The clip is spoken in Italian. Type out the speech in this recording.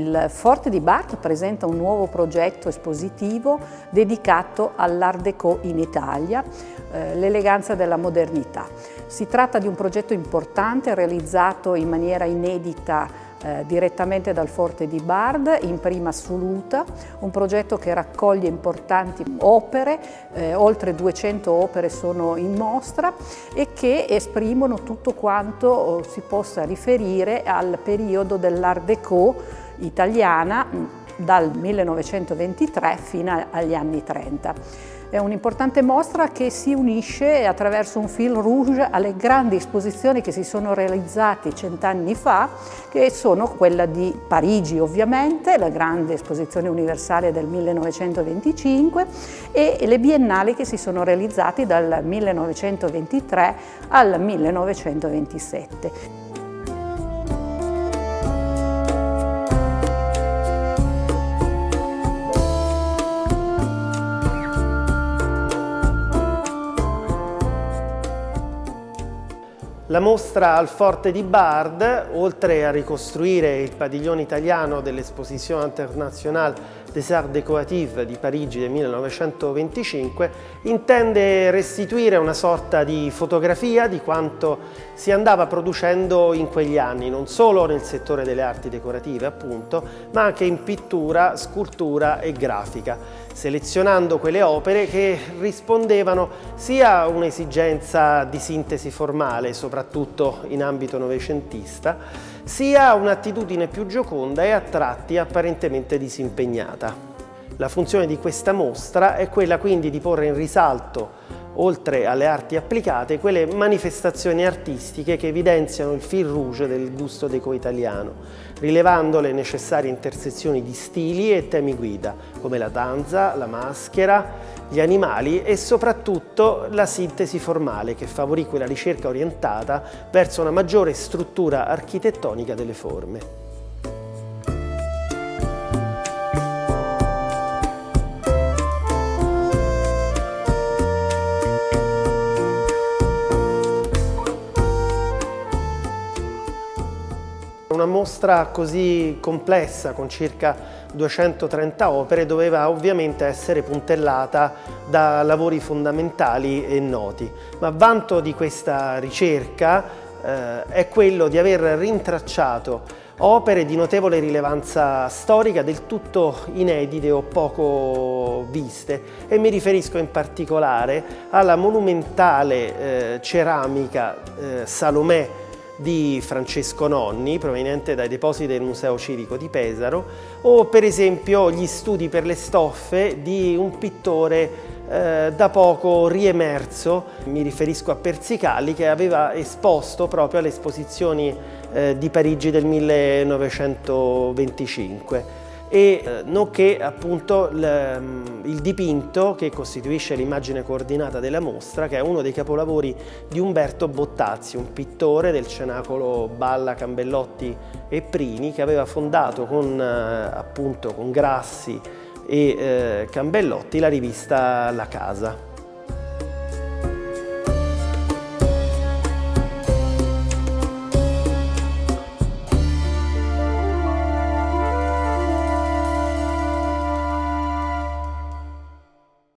Il Forte di Bard presenta un nuovo progetto espositivo dedicato all'Art Déco in Italia, l'eleganza della modernità. Si tratta di un progetto importante realizzato in maniera inedita direttamente dal Forte di Bard in prima assoluta, un progetto che raccoglie importanti opere, oltre 200 opere sono in mostra e che esprimono tutto quanto si possa riferire al periodo dell'Art Déco italiana dal 1923 fino agli anni 30. È un'importante mostra che si unisce attraverso un fil rouge alle grandi esposizioni che si sono realizzate 100 anni fa, che sono quella di Parigi ovviamente, la grande esposizione universale del 1925 e le biennali che si sono realizzate dal 1923 al 1927. La mostra al Forte di Bard, oltre a ricostruire il padiglione italiano dell'Exposition Internationale des Arts Décoratifs di Parigi del 1925, intende restituire una sorta di fotografia di quanto si andava producendo in quegli anni, non solo nel settore delle arti decorative appunto, ma anche in pittura, scultura e grafica, selezionando quelle opere che rispondevano sia a un'esigenza di sintesi formale, soprattutto in ambito novecentista, sia a un'attitudine più gioconda e a tratti apparentemente disimpegnata. La funzione di questa mostra è quella quindi di porre in risalto, oltre alle arti applicate, quelle manifestazioni artistiche che evidenziano il fil rouge del gusto déco italiano, rilevando le necessarie intersezioni di stili e temi guida, come la danza, la maschera, gli animali e soprattutto la sintesi formale che favorì quella ricerca orientata verso una maggiore struttura architettonica delle forme. Una mostra così complessa, con circa 230 opere, doveva ovviamente essere puntellata da lavori fondamentali e noti, ma vanto di questa ricerca è quello di aver rintracciato opere di notevole rilevanza storica del tutto inedite o poco viste, e mi riferisco in particolare alla monumentale ceramica Salomè di Francesco Nonni, proveniente dai depositi del Museo Civico di Pesaro, o per esempio gli studi per le stoffe di un pittore da poco riemerso, mi riferisco a Persicalli, che aveva esposto proprio alle esposizioni di Parigi del 1925. Nonché appunto il dipinto che costituisce l'immagine coordinata della mostra, che è uno dei capolavori di Umberto Bottazzi, un pittore del cenacolo Balla, Cambellotti e Prini, che aveva fondato appunto con Grassi e Cambellotti la rivista La Casa.